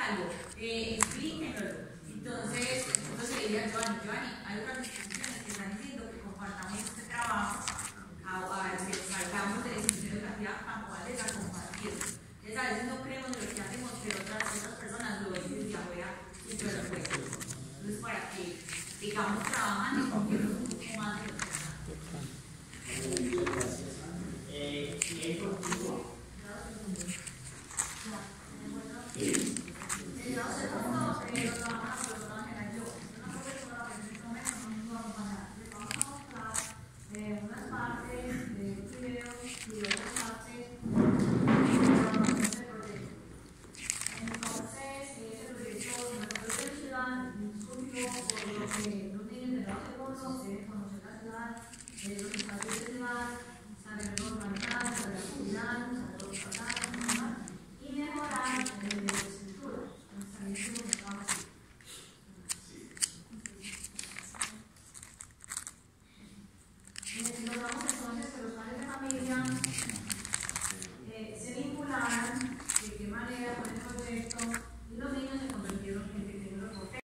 algo, explíquenlo. Entonces le diría a Giovanni, hay otras instituciones que están diciendo que compartamos este trabajo, que salgamos de la institución educativa para poderles a compartir. Entonces a veces no creemos en lo que hacemos, pero otras personas lo ven desde afuera y lo ven. Entonces para que sigamos trabajando y confiemos un poco más en lo que hacemos. Muchas gracias. ¿Quién continúa? Unas partes de los videos y otras partes del proyecto. Entonces, ese proyecto nosotros de ciudad surgió por lo que los niños de la conocer la ciudad, los espacios de ciudad, saber organizar, saber cuidar, saber tratar y mejorar la estructura. También estuvimos trabajando así. Logramos entonces que los padres de familia se vincularan